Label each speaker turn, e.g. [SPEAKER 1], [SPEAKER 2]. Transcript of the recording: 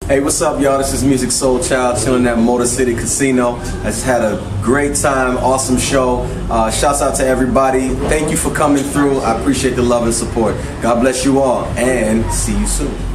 [SPEAKER 1] Hey, what's up, y'all? This is Musiq Soulchild, chilling at Motor City Casino. I just had a great time, awesome show. Shouts out to everybody. Thank you for coming through. I appreciate the love and support. God bless you all, and see you soon.